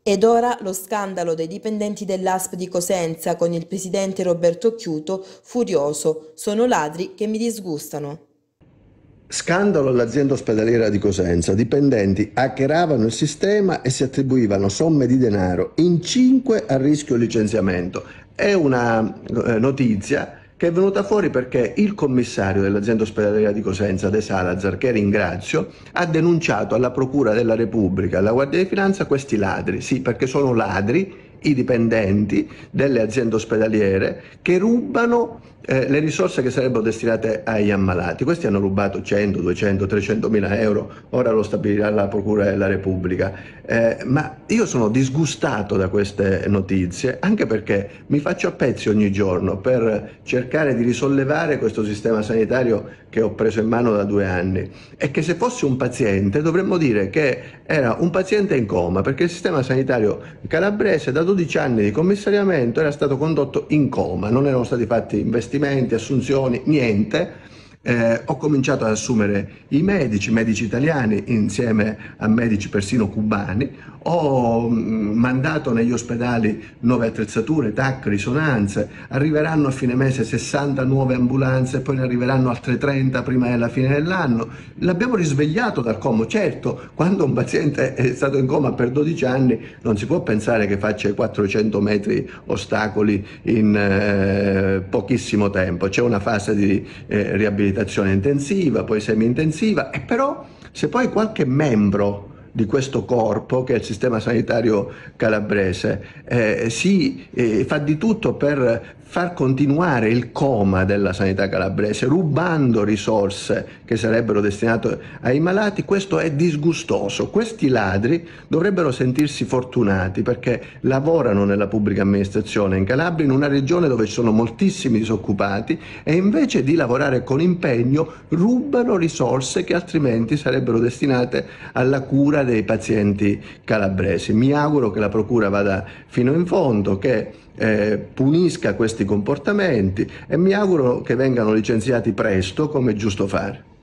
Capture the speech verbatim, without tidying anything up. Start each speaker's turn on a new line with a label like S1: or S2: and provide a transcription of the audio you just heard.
S1: Ed ora lo scandalo dei dipendenti dell'A S P di Cosenza con il presidente Roberto Chiuto furioso. Sono ladri che mi disgustano.
S2: Scandalo all'azienda ospedaliera di Cosenza. Dipendenti hackeravano il sistema e si attribuivano somme di denaro in cinque a rischio licenziamento. È una eh, notizia che è venuta fuori perché il commissario dell'azienda ospedaliera di Cosenza, De Salazar, che ringrazio, ha denunciato alla Procura della Repubblica, alla Guardia di Finanza, questi ladri. Sì, perché sono ladri i dipendenti delle aziende ospedaliere che rubano eh, le risorse che sarebbero destinate agli ammalati. Questi hanno rubato cento, duecento, trecento mila euro, ora lo stabilirà la Procura della Repubblica. Eh, ma io sono disgustato da queste notizie, anche perché mi faccio a pezzi ogni giorno per cercare di risollevare questo sistema sanitario che ho preso in mano da due anni, e che se fosse un paziente dovremmo dire che era un paziente in coma, perché il sistema sanitario calabrese da dodici anni di commissariamento era stato condotto in coma, non erano stati fatti investimenti, assunzioni, niente. Eh, ho cominciato ad assumere i medici, medici italiani insieme a medici persino cubani, ho mh, mandato negli ospedali nuove attrezzature, T A C, risonanze, arriveranno a fine mese sessanta nuove ambulanze, poi ne arriveranno altre trenta prima della fine dell'anno. L'abbiamo risvegliato dal coma. Certo, quando un paziente è stato in coma per dodici anni non si può pensare che faccia i quattrocento metri ostacoli in eh, pochissimo tempo, c'è una fase di eh, riabilitazione intensiva, poi semi-intensiva, e però se poi qualche membro di questo corpo, che è il sistema sanitario calabrese, eh, si eh, fa di tutto per far continuare il coma della sanità calabrese, rubando risorse che sarebbero destinate ai malati, questo è disgustoso. Questi ladri dovrebbero sentirsi fortunati perché lavorano nella pubblica amministrazione in Calabria, in una regione dove ci sono moltissimi disoccupati, e invece di lavorare con impegno rubano risorse che altrimenti sarebbero destinate alla cura dei pazienti calabresi. Mi auguro che la Procura vada fino in fondo, che eh, punisca questi comportamenti, e mi auguro che vengano licenziati presto, come è giusto fare.